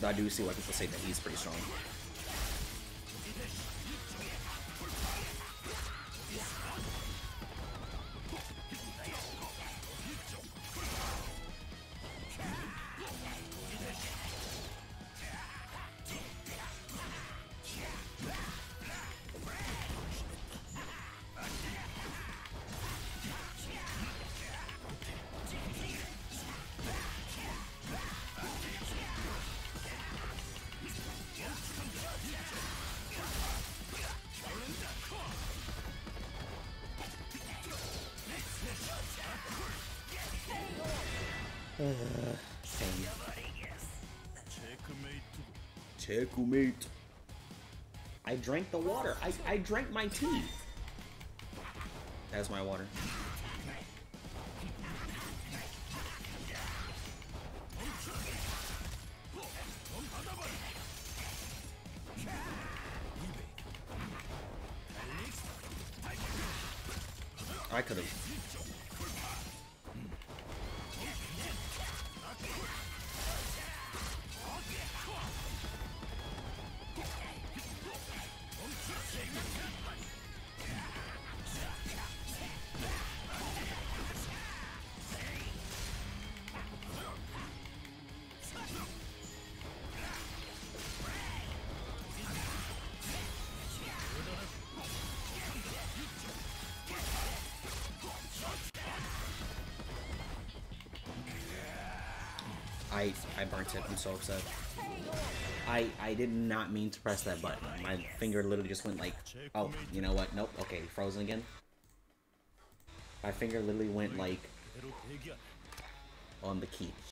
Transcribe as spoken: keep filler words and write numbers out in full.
But I do see why people say that he's pretty strong. Uh, Checkmate. I drank the water. I, I drank my tea. That's my water. I could have. I I burnt it. I'm so upset. I I did not mean to press that button. My finger literally just went like, oh, you know what? Nope. Okay, frozen again. My finger literally went like on the key.